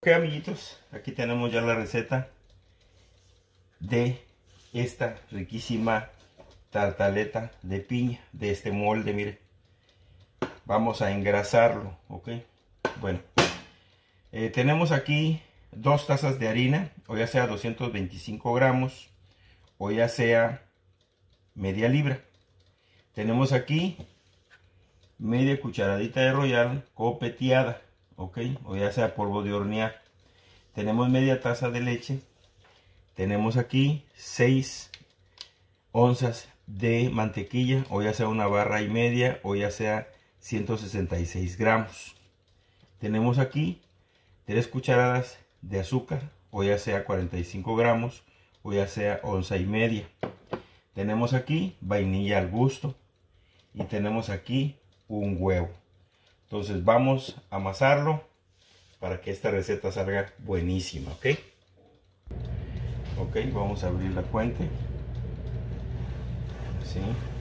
Ok, amiguitos, aquí tenemos ya la receta de esta riquísima tartaleta de piña, de este molde. Mire, vamos a engrasarlo, ok. Bueno, tenemos aquí 2 tazas de harina, o ya sea 225 gramos, o ya sea media libra. Tenemos aquí media cucharadita de Royal copeteada, ok, o ya sea polvo de hornear. Tenemos media taza de leche. Tenemos aquí 6 onzas de mantequilla, o ya sea una barra y media, o ya sea 166 gramos. Tenemos aquí 3 cucharadas de azúcar, o ya sea 45 gramos, o ya sea onza y media. Tenemos aquí vainilla al gusto, y tenemos aquí un huevo. Entonces vamos a amasarlo para que esta receta salga buenísima, ok. Ok, vamos a abrir la fuente. Así.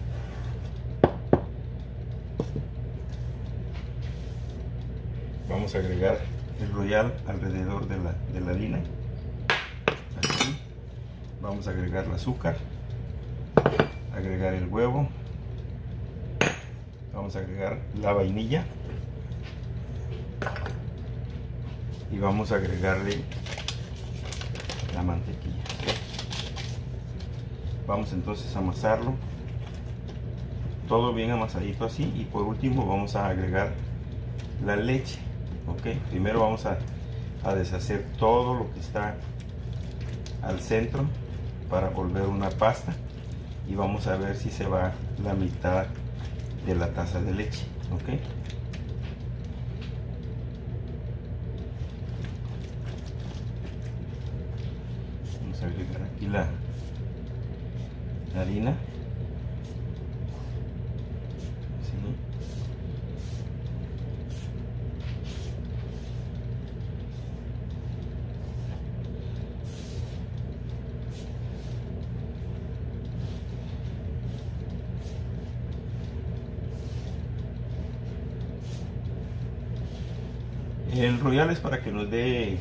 Vamos a agregar el Royal alrededor de la harina. Así. Vamos a agregar el azúcar. Agregar el huevo. Vamos a agregar la vainilla. Y vamos a agregarle la mantequilla. Vamos entonces a amasarlo todo bien amasadito así, y por último vamos a agregar la leche. Ok, primero vamos a deshacer todo lo que está al centro para volver una pasta, y vamos a ver si se va la mitad de la taza de leche. Ok, vamos a agregar aquí la harina. Así. El Royal es para que nos dé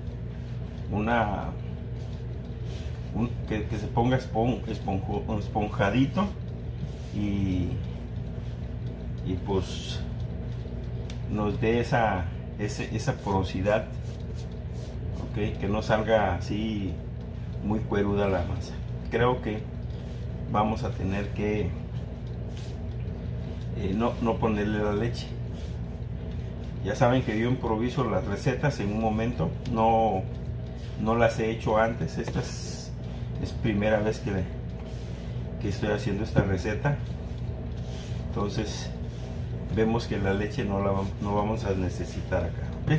que se ponga esponjadito, y pues nos dé esa porosidad, ok, que no salga así muy cueruda la masa. Creo que vamos a tener que no ponerle la leche. Ya saben que yo improviso las recetas en un momento, no las he hecho antes. Esta es primera vez que estoy haciendo esta receta. Entonces vemos que la leche no vamos a necesitar acá, ¿okay?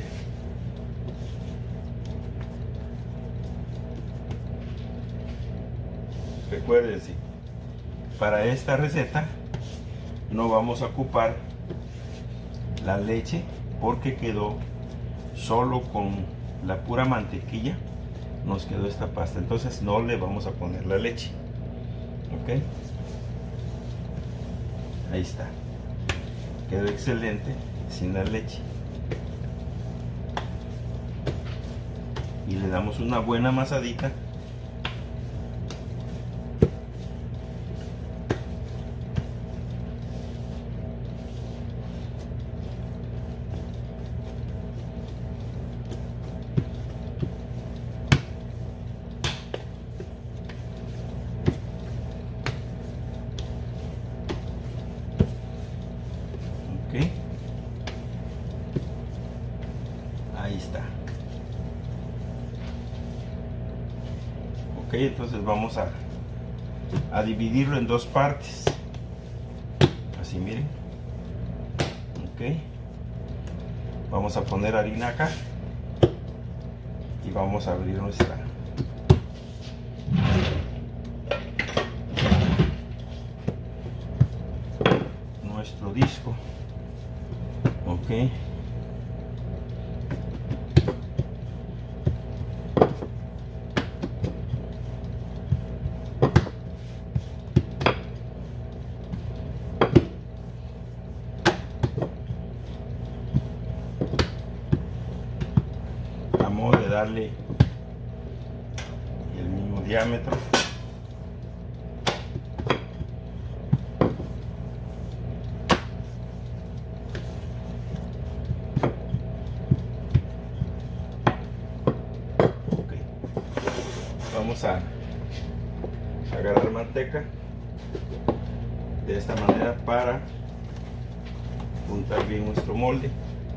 Recuérdense, para esta receta no vamos a ocupar la leche, porque quedó solo con la pura mantequilla, nos quedó esta pasta. Entonces no le vamos a poner la leche, ok. Ahí está, quedó excelente sin la leche. Y le damos una buena amasadita. Ahí está. Ok, entonces vamos a dividirlo en 2 partes. Así, miren. Ok. Vamos a poner harina acá. Y vamos a abrir nuestro disco. Ok. darle el mismo diámetro. Okay. Vamos a agarrar manteca de esta manera para juntar bien nuestro molde.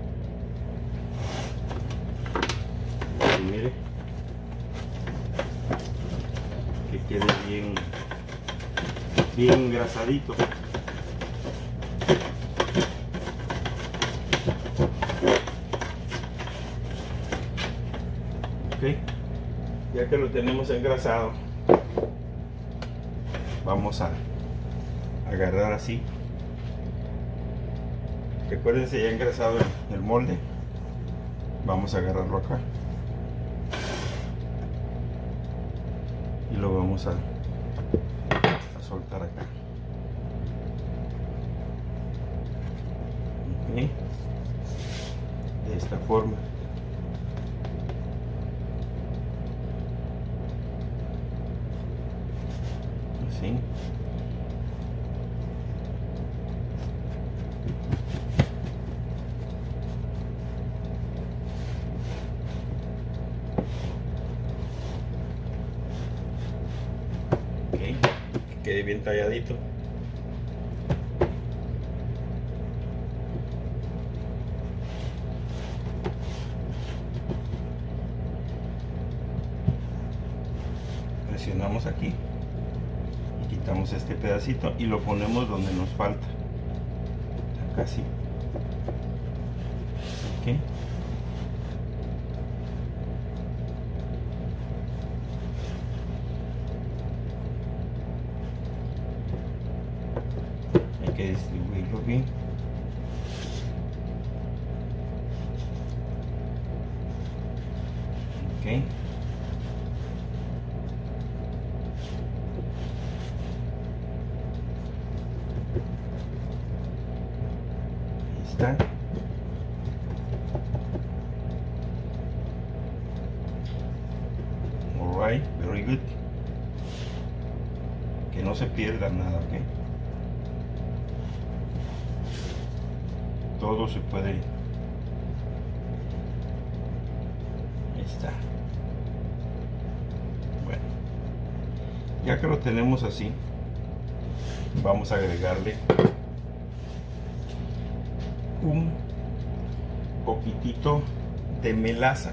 Y mire, que quede bien engrasadito. Ok, ya que lo tenemos engrasado, vamos a agarrar así. Recuérdense, ya engrasado el molde, vamos a agarrarlo acá y lo vamos a soltar acá. Okay. De esta forma. Así. Okay. Que quede bien talladito. Presionamos aquí y quitamos este pedacito y lo ponemos donde nos falta, acá así. Okay. Hay que distribuirlo bien. Okay. Está. Alright, very good. Que no se pierda nada, ¿ok? Todo se puede. Ahí está. Bueno, ya que lo tenemos así, vamos a agregarle un poquitito de melaza.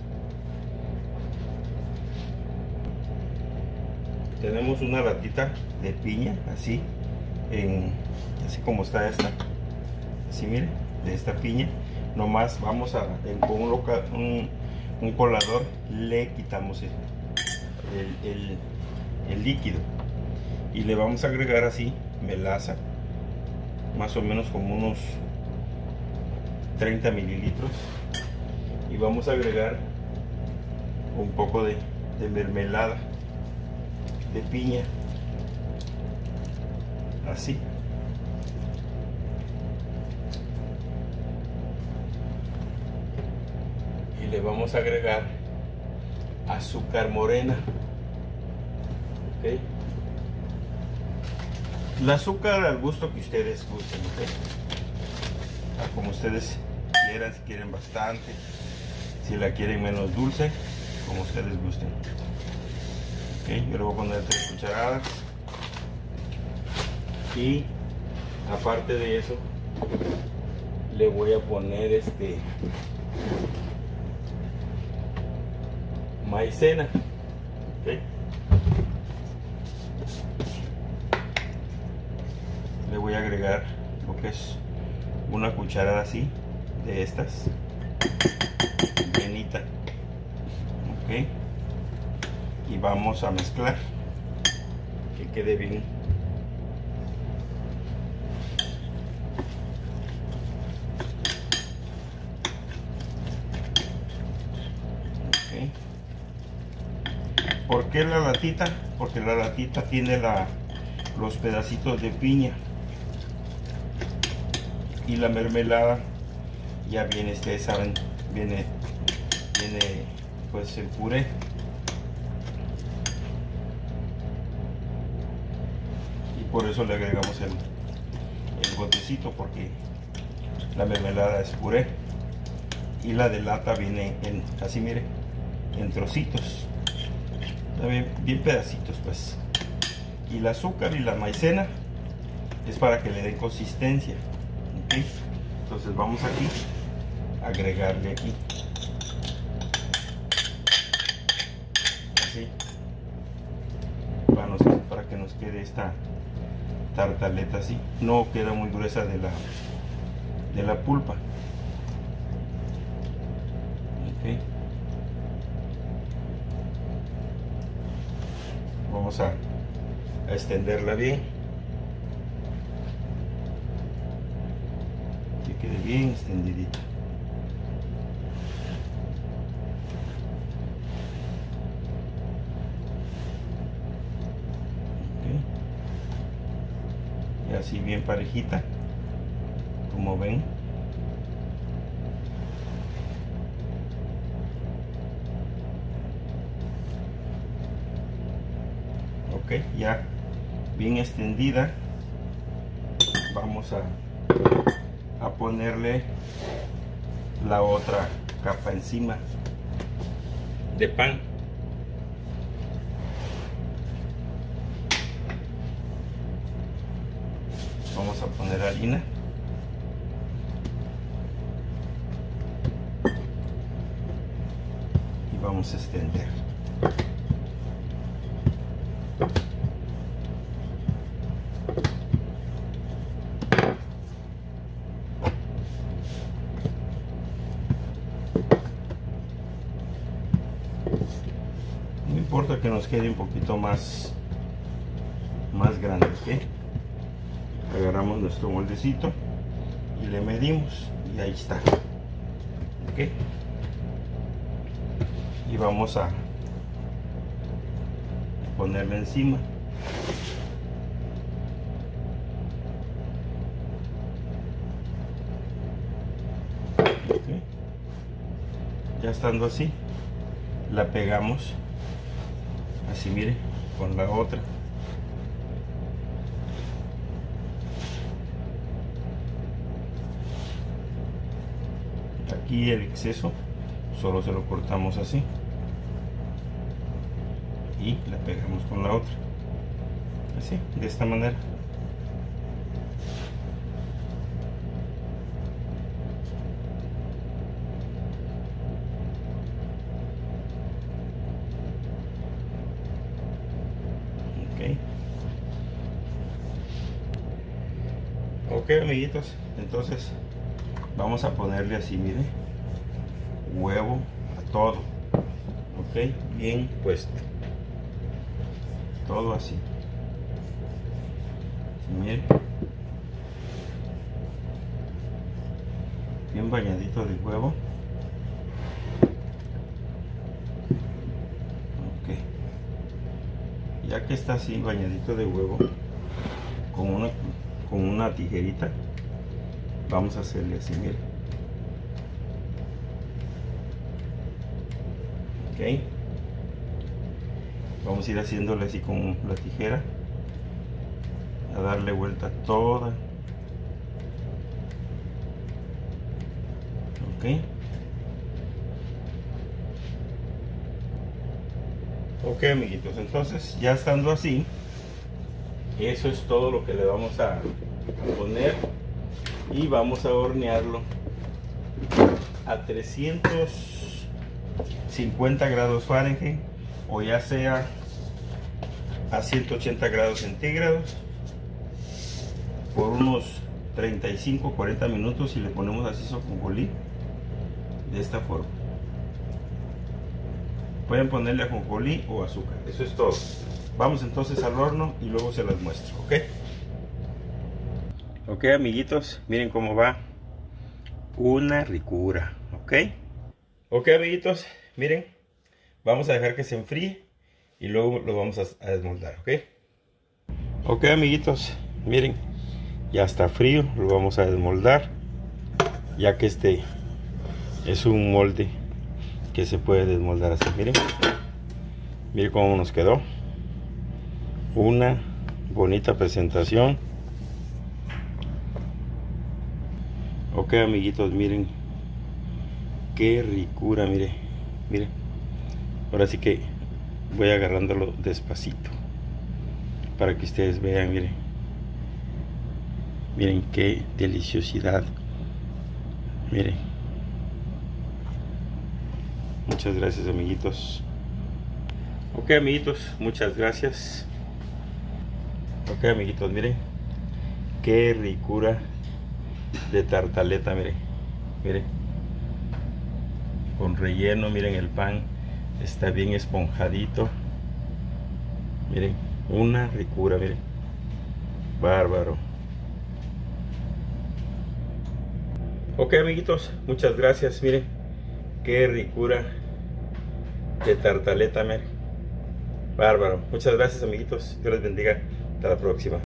Tenemos una latita de piña, así como está esta, así mire, de esta piña. Nomás vamos a con un colador le quitamos el líquido y le vamos a agregar así melaza, más o menos como unos 30 mililitros, y vamos a agregar un poco de mermelada de piña, así. Y le vamos a agregar azúcar morena. Okay. El azúcar al gusto que ustedes gusten, ¿okay? Como ustedes quieran, si quieren bastante, si la quieren menos dulce, como ustedes gusten. Okay, yo le voy a poner 3 cucharadas y aparte de eso le voy a poner maicena. Okay. Le voy a agregar lo que es una cucharada así de estas, llenita. Ok, y vamos a mezclar que quede bien. Okay. ¿Por qué la latita? Porque la latita tiene los pedacitos de piña y la mermelada ya viene, ustedes saben, viene pues el puré. Y por eso le agregamos el botecito, porque la mermelada es puré y la de lata viene en, así mire, en trocitos, bien pedacitos pues. Y el azúcar y la maicena es para que le den consistencia, ¿okay? Entonces vamos aquí a agregarle aquí así para que nos quede esta tartaleta así, no queda muy gruesa de la pulpa. Okay. Vamos a extenderla bien, que quede bien extendidita. Okay. Y así bien parejita, como ven. Ok, ya bien extendida, vamos a ponerle la otra capa encima de pan. Vamos a poner harina y vamos a extender. No importa que nos quede un poquito más grande, ¿ok? Agarramos nuestro moldecito y le medimos y ahí está, ¿ok? Y vamos a ponerle encima. ¿Okay? Ya estando así, la pegamos así, mire, con la otra. Aquí el exceso solo se lo cortamos así y la pegamos con la otra, así, de esta manera. Ok, amiguitos, entonces vamos a ponerle así, mire, huevo a todo, ok, bien puesto, todo así, mire, bien bañadito de huevo. Ok, ya que está así bañadito de huevo, con una tijerita vamos a hacerle así, mire. Ok, vamos a ir haciéndole así con la tijera, a darle vuelta toda. Ok, ok, amiguitos, entonces ya estando así, eso es todo lo que le vamos a poner y vamos a hornearlo a 350 grados Fahrenheit o ya sea a 180 grados centígrados por unos 35-40 minutos y le ponemos así su ajonjolí de esta forma. Pueden ponerle ajonjolí o azúcar, eso es todo. Vamos entonces al horno y luego se las muestro, ¿ok? Ok, amiguitos, miren cómo va. Una ricura, ¿ok? Ok, amiguitos, miren. Vamos a dejar que se enfríe y luego lo vamos a desmoldar, ¿ok? Ok, amiguitos, miren. Ya está frío, lo vamos a desmoldar. Ya que este es un molde que se puede desmoldar así. Miren, miren cómo nos quedó. Una bonita presentación. Ok, amiguitos, miren qué ricura. Miren, ahora sí que voy agarrándolo despacito para que ustedes vean. Miren qué deliciosidad. Miren, muchas gracias, amiguitos. Ok, amiguitos, muchas gracias. Ok, amiguitos, miren qué ricura de tartaleta. Miren, con relleno. Miren, el pan está bien esponjadito. Miren, una ricura. Miren, bárbaro. Ok, amiguitos, muchas gracias. Miren qué ricura de tartaleta. Miren, bárbaro. Muchas gracias, amiguitos. Dios les bendiga. Hasta la próxima.